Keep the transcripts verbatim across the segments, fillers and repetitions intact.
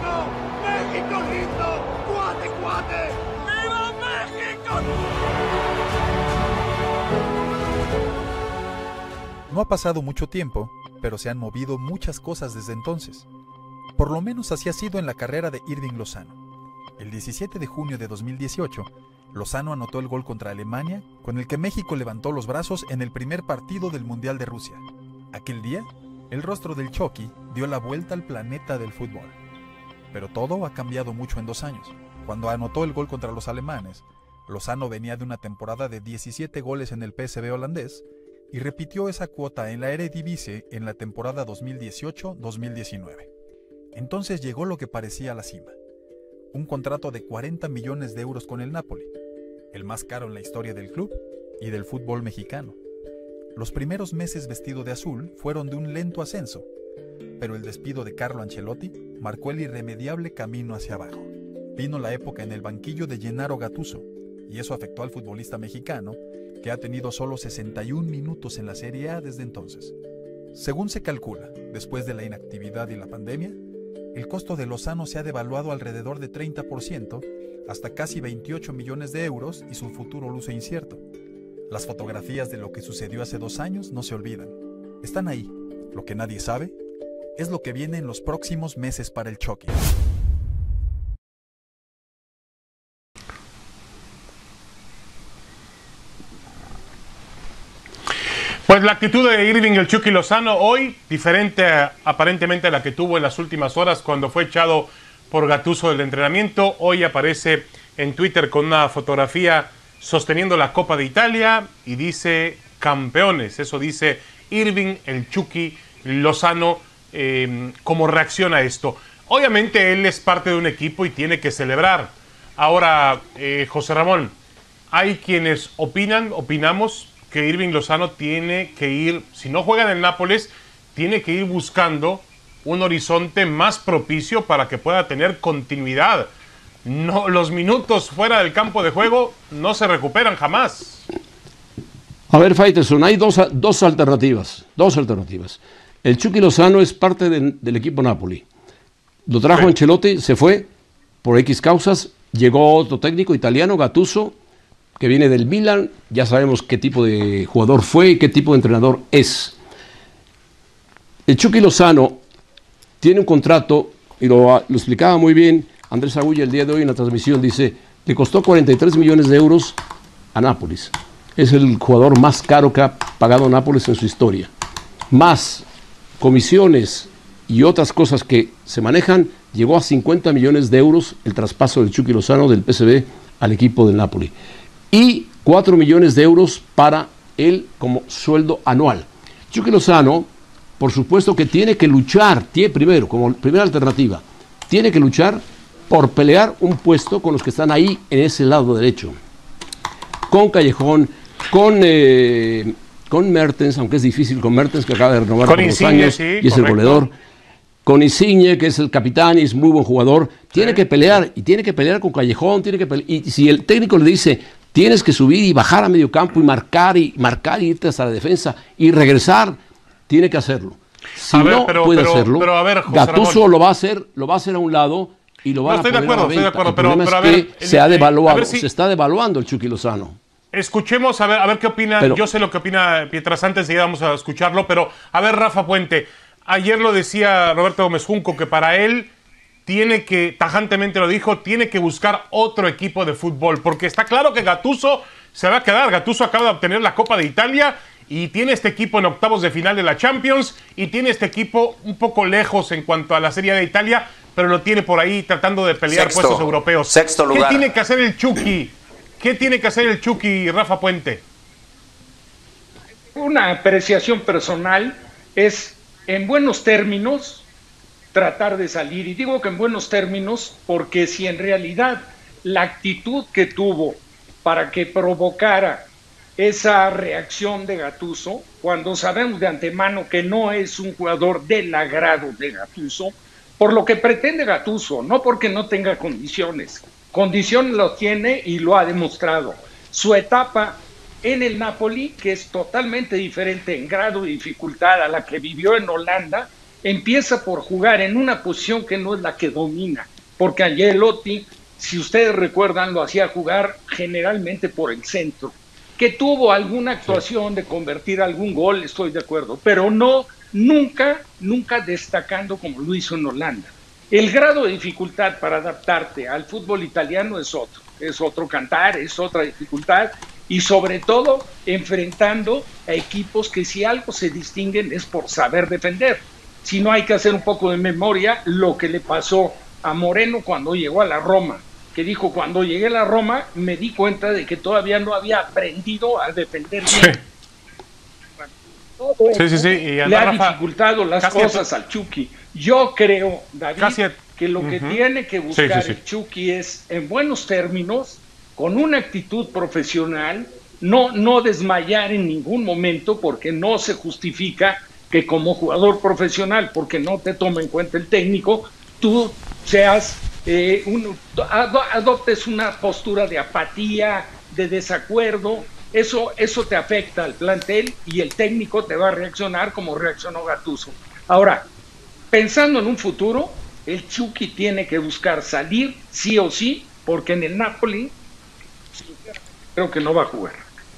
México! ¡México lindo! ¡Cuate, cuate! ¡Viva México! No ha pasado mucho tiempo, pero se han movido muchas cosas desde entonces. Por lo menos así ha sido en la carrera de Irving Lozano. El diecisiete de junio de dos mil dieciocho, Lozano anotó el gol contra Alemania, con el que México levantó los brazos en el primer partido del Mundial de Rusia. Aquel día, el rostro del Chucky dio la vuelta al planeta del fútbol. Pero todo ha cambiado mucho en dos años. Cuando anotó el gol contra los alemanes, Lozano venía de una temporada de diecisiete goles en el P S V holandés y repitió esa cuota en la Eredivisie en la temporada dos mil dieciocho dos mil diecinueve. Entonces llegó lo que parecía la cima. Un contrato de cuarenta millones de euros con el Napoli, el más caro en la historia del club y del fútbol mexicano. Los primeros meses vestido de azul fueron de un lento ascenso, pero el despido de Carlo Ancelotti marcó el irremediable camino hacia abajo. Vino la época en el banquillo de Gennaro Gattuso, y eso afectó al futbolista mexicano, que ha tenido solo sesenta y un minutos en la Serie A desde entonces. Según se calcula, después de la inactividad y la pandemia, el costo de Lozano se ha devaluado alrededor de treinta por ciento, hasta casi veintiocho millones de euros, y su futuro luce incierto. Las fotografías de lo que sucedió hace dos años no se olvidan. Están ahí. Lo que nadie sabe es lo que viene en los próximos meses para el Chucky. Pues la actitud de Irving el Chucky Lozano hoy, diferente a, aparentemente a la que tuvo en las últimas horas cuando fue echado por Gattuso del entrenamiento. Hoy aparece en Twitter con una fotografía sosteniendo la Copa de Italia y dice campeones. Eso dice Irving el Chucky Lozano eh, como reacción a esto. Obviamente él es parte de un equipo y tiene que celebrar. Ahora, eh, José Ramón, hay quienes opinan, opinamos que Irving Lozano tiene que ir, si no juega en el Nápoles, tiene que ir buscando un horizonte más propicio para que pueda tener continuidad. No, los minutos fuera del campo de juego no se recuperan jamás. A ver, Faitelson, hay dos, dos alternativas, dos alternativas. El Chucky Lozano es parte de, del equipo Napoli. Lo trajo sí. Ancelotti, se fue por X causas, llegó otro técnico italiano, Gattuso, que viene del Milan, ya sabemos qué tipo de jugador fue y qué tipo de entrenador es. El Chucky Lozano tiene un contrato, y lo, lo explicaba muy bien Andrés Agulla el día de hoy en la transmisión, dice, le costó cuarenta y tres millones de euros a Nápoles. Es el jugador más caro que ha pagado Nápoles en su historia. Más comisiones y otras cosas que se manejan, llegó a cincuenta millones de euros el traspaso del Chucky Lozano del P S V al equipo del Napoli. Y cuatro millones de euros para él como sueldo anual. Chucky Lozano, por supuesto que tiene que luchar, tiene primero, como primera alternativa, tiene que luchar por pelear un puesto con los que están ahí en ese lado derecho. Con Callejón, con, eh, con Mertens, aunque es difícil con Mertens, que acaba de renovar por dos años sí, y es correcto. el goleador. Con Insigne, que es el capitán y es muy buen jugador, tiene sí. que pelear, y tiene que pelear con Callejón, tiene que pelear, y si el técnico le dice, tienes que subir y bajar a medio campo y marcar y marcar y irte hasta la defensa y regresar, tiene que hacerlo. Si ver, no pero, puede pero, hacerlo, pero a ver, Gattuso lo va a hacer, lo va a hacer a un lado y lo van no, estoy a poner de acuerdo, a la venta. estoy de acuerdo, el pero, problema pero a es ver, que se ha devaluado, si, se está devaluando el Chucky Lozano. Escuchemos a ver, a ver qué opina, pero, yo sé lo que opina Pietrasanta, enseguida vamos a escucharlo, pero a ver, Rafa Puente, ayer lo decía Roberto Gómez Junco, que para él tiene que, tajantemente lo dijo, tiene que buscar otro equipo de fútbol, porque está claro que Gattuso se va a quedar. Gattuso acaba de obtener la Copa de Italia y tiene este equipo en octavos de final de la Champions y tiene este equipo un poco lejos en cuanto a la Serie de Italia, pero lo tiene por ahí tratando de pelear sexto, puestos europeos. Sexto lugar. ¿Qué tiene que hacer el Chucky? ¿Qué tiene que hacer el Chucky, Rafa Puente? Una apreciación personal es, en buenos términos, tratar de salir. Y digo que en buenos términos porque si en realidad la actitud que tuvo para que provocara esa reacción de Gattuso, cuando sabemos de antemano que no es un jugador del agrado de Gattuso, por lo que pretende Gattuso, no porque no tenga condiciones. Condiciones lo tiene y lo ha demostrado. Su etapa en el Napoli, que es totalmente diferente en grado de dificultad a la que vivió en Holanda, empieza por jugar en una posición que no es la que domina, porque Ancelotti, si ustedes recuerdan, lo hacía jugar generalmente por el centro, que tuvo alguna actuación de convertir algún gol, estoy de acuerdo, pero no, nunca, nunca destacando como lo hizo en Holanda. El grado de dificultad para adaptarte al fútbol italiano es otro, es otro cantar, es otra dificultad, y sobre todo enfrentando a equipos que si algo se distinguen es por saber defender. Si no, hay que hacer un poco de memoria lo que le pasó a Moreno cuando llegó a la Roma, que dijo, cuando llegué a la Roma me di cuenta de que todavía no había aprendido a defender bien. Sí. Todo Sí, sí, sí. Y le ha Rafa, dificultado las casi cosas a- al Chucky. Yo creo, David, Casi a- que lo que Ujú. tiene que buscar Sí, sí, sí. el Chucky es, en buenos términos, con una actitud profesional, no, no desmayar en ningún momento, porque no se justifica que como jugador profesional, porque no te toma en cuenta el técnico, tú seas eh, un, ado- adoptes una postura de apatía, de desacuerdo. Eso, eso te afecta al plantel y el técnico te va a reaccionar como reaccionó Gattuso. Ahora, pensando en un futuro, el Chucky tiene que buscar salir sí o sí, porque en el Napoli creo que no va a jugar.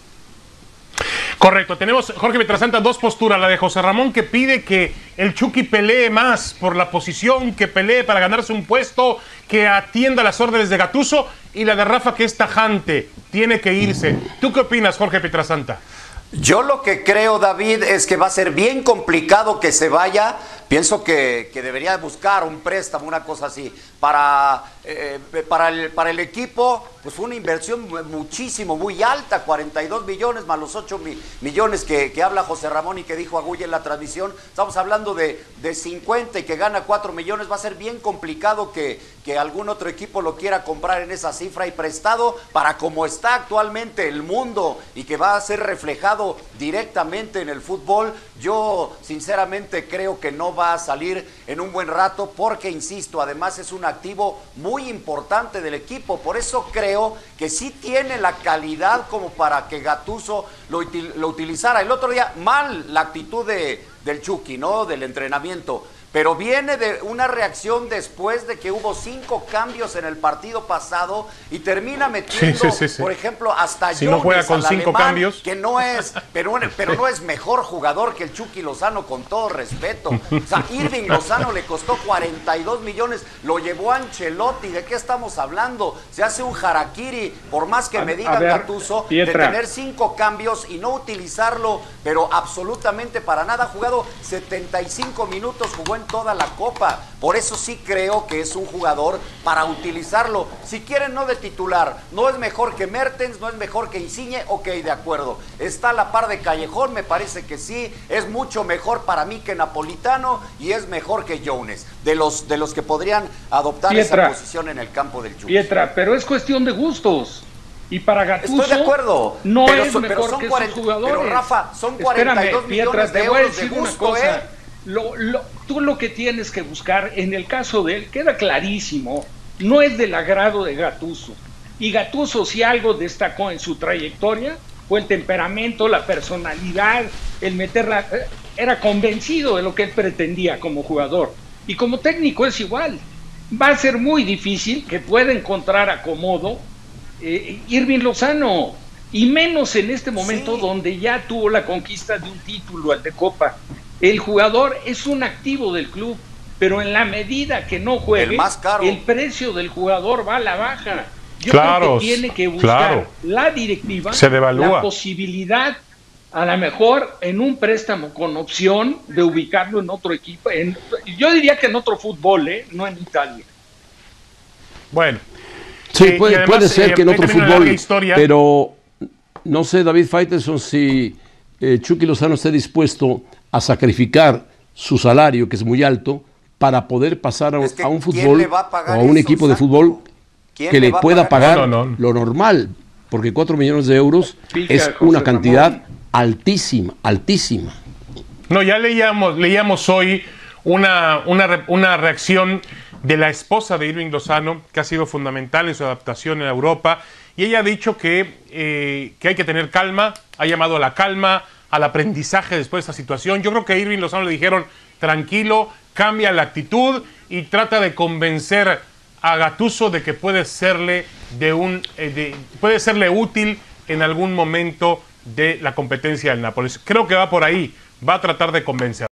Correcto, tenemos, Jorge Pietrasanta, dos posturas. La de José Ramón, que pide que el Chucky pelee más por la posición, que pelee para ganarse un puesto, que atienda las órdenes de Gattuso, y la de Rafa, que es tajante, tiene que irse. ¿Tú qué opinas, Jorge Pietrasanta? Yo lo que creo, David, es que va a ser bien complicado que se vaya. Pienso que, que debería buscar un préstamo, una cosa así. Para, eh, para, el, para el equipo, pues fue una inversión muchísimo, muy alta, cuarenta y dos millones más los ocho mi, millones que, que habla José Ramón y que dijo Agulla en la transmisión. Estamos hablando de, de cincuenta y que gana cuatro millones. Va a ser bien complicado que, que algún otro equipo lo quiera comprar en esa cifra, y prestado para como está actualmente el mundo y que va a ser reflejado directamente en el fútbol. Yo sinceramente creo que no va a salir en un buen rato, porque insisto, además es un activo muy importante del equipo. Por eso creo que sí tiene la calidad como para que Gattuso lo, util, lo utilizara. El otro día, mal la actitud de, del Chucky, ¿no? Del entrenamiento. Pero viene de una reacción después de que hubo cinco cambios en el partido pasado y termina metiendo, sí, sí, sí, sí. por ejemplo, hasta Si no juega con cinco alemán, cambios. que no es, pero, pero no es mejor jugador que el Chucky Lozano, con todo respeto. O sea, Irving Lozano le costó cuarenta y dos millones, lo llevó Ancelotti. ¿De qué estamos hablando? Se hace un harakiri, por más que A- me a diga ver, Gattuso, de Pietra. tener cinco cambios y no utilizarlo, pero absolutamente para nada. Ha jugado setenta y cinco minutos, jugó en toda la Copa. Por eso sí creo que es un jugador para utilizarlo. Si quieren, no de titular. No es mejor que Mertens, no es mejor que Insigne, ok, de acuerdo. Está a la par de Callejón, me parece que sí. Es mucho mejor para mí que Napolitano, y es mejor que Jones, de los, de los que podrían adoptar Pietra. esa posición en el campo del Chucky. Pietra, pero es cuestión de gustos. Y para Gattuso Estoy de acuerdo, no pero es son- mejor pero son que cuarenta sus jugadores. pero, Rafa, son cuarenta y dos Espérame, Pietra, millones de te voy a euros de decir una gusto, cosa. ¿eh? Lo, lo, tú lo que tienes que buscar, en el caso de él, queda clarísimo, no es del agrado de Gattuso. Y Gattuso, si algo destacó en su trayectoria, fue el temperamento, la personalidad, el meterla. Era convencido de lo que él pretendía como jugador. Y como técnico es igual. Va a ser muy difícil que pueda encontrar acomodo eh, Irving Lozano, y menos en este momento Sí. donde ya tuvo la conquista de un título, el de Copa. El jugador es un activo del club, pero en la medida que no juegue, El más caro. el precio del jugador va a la baja. Yo Claro, creo que tiene que buscar claro. la directiva, Se devalúa. la posibilidad, a lo mejor en un préstamo con opción de ubicarlo en otro equipo. En, yo diría que en otro fútbol, ¿eh? No en Italia. Bueno. Sí, Eh, y puede, además, puede ser eh, que en ahí otro termina una larga fútbol, historia. pero no sé, David Faitelson, si eh, Chucky Lozano esté dispuesto a sacrificar su salario, que es muy alto, para poder pasar a, Es que a un ¿quién fútbol le va a o pagar a un eso, equipo de exacto? fútbol ¿Quién que le le va a pueda pagar? pagar No, no, no. lo normal, porque cuatro millones de euros Pica, es José una Ramón. cantidad altísima, altísima. No, ya leíamos, leíamos hoy una, una, re- una reacción de la esposa de Irving Lozano, que ha sido fundamental en su adaptación en Europa, y ella ha dicho que, eh, que hay que tener calma, ha llamado a la calma, al aprendizaje después de esta situación. Yo creo que a Irving Lozano le dijeron, tranquilo, cambia la actitud y trata de convencer a Gattuso de que puede serle, de un, eh, de, puede serle útil en algún momento de la competencia del Nápoles. Creo que va por ahí, va a tratar de convencer.